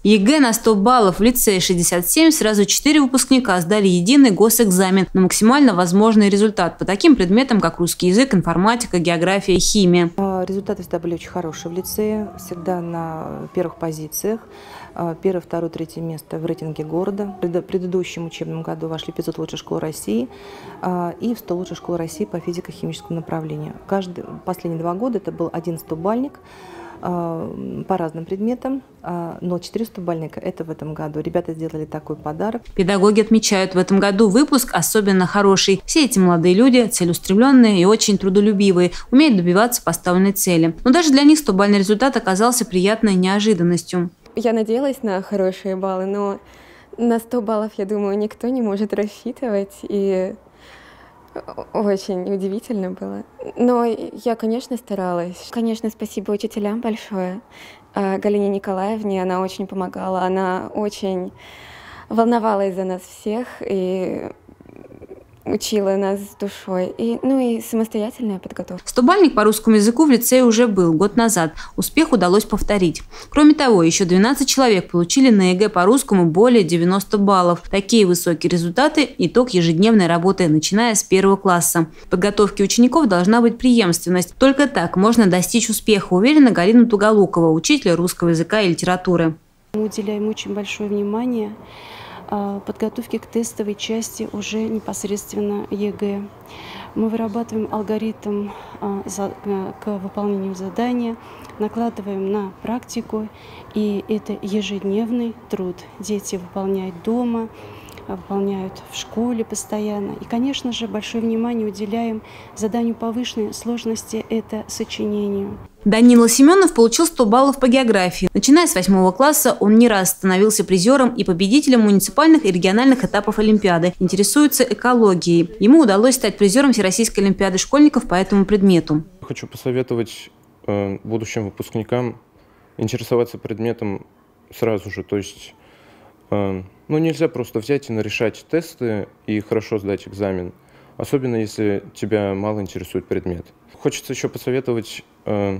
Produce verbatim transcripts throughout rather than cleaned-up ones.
ЕГЭ на сто баллов, в лицее шестьдесят семь, сразу четыре выпускника сдали единый госэкзамен на максимально возможный результат по таким предметам, как русский язык, информатика, география, химия. Результаты всегда были очень хорошие в лицее, всегда на первых позициях. Первое, второе, третье место в рейтинге города. В предыдущем учебном году вошли в пятьсот лучших школ России и в сто лучших школ России по физико-химическому направлению. Каждый, последние два года это был один стобальник по разным предметам, но четыре стобальника это в этом году. Ребята сделали такой подарок. Педагоги отмечают, в этом году выпуск особенно хороший. Все эти молодые люди целеустремленные и очень трудолюбивые, умеют добиваться поставленной цели. Но даже для них стобальный результат оказался приятной неожиданностью. Я надеялась на хорошие баллы, но на сто баллов, я думаю, никто не может рассчитывать, и очень удивительно было. Но я, конечно, старалась. Конечно, спасибо учителям большое. Галине Николаевне, она очень помогала, она очень волновалась за нас всех и учила нас с душой. И, ну и самостоятельная подготовка. Стобальник по русскому языку в лицее уже был год назад. Успех удалось повторить. Кроме того, еще двенадцать человек получили на ЕГЭ по русскому более девяноста баллов. Такие высокие результаты – итог ежедневной работы, начиная с первого класса. В подготовке учеников должна быть преемственность. Только так можно достичь успеха, уверена Галина Туголукова, учитель русского языка и литературы. Мы уделяем очень большое внимание подготовки к тестовой части уже непосредственно ЕГЭ. Мы вырабатываем алгоритм к выполнению задания, накладываем на практику, и это ежедневный труд. Дети выполняют дома, выполняют в школе постоянно. И, конечно же, большое внимание уделяем заданию повышенной сложности – это сочинению. Данила Семенов получил сто баллов по географии. Начиная с восьмого класса он не раз становился призером и победителем муниципальных и региональных этапов Олимпиады. Интересуется экологией. Ему удалось стать призером Всероссийской олимпиады школьников по этому предмету. Хочу посоветовать э, будущим выпускникам интересоваться предметом сразу же. То есть, э, ну, нельзя просто взять и нарешать тесты и хорошо сдать экзамен. Особенно, если тебя мало интересует предмет. Хочется еще посоветовать э,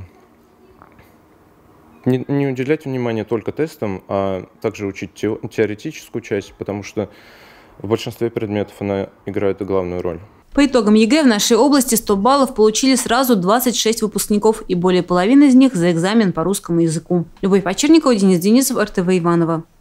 не, не уделять внимания только тестам, а также учить те, теоретическую часть, потому что в большинстве предметов она играет и главную роль. По итогам ЕГЭ в нашей области сто баллов получили сразу двадцать шесть выпускников, и более половины из них за экзамен по русскому языку. Любовь Почерникова, Денис Денисов, эр тэ вэ Иваново.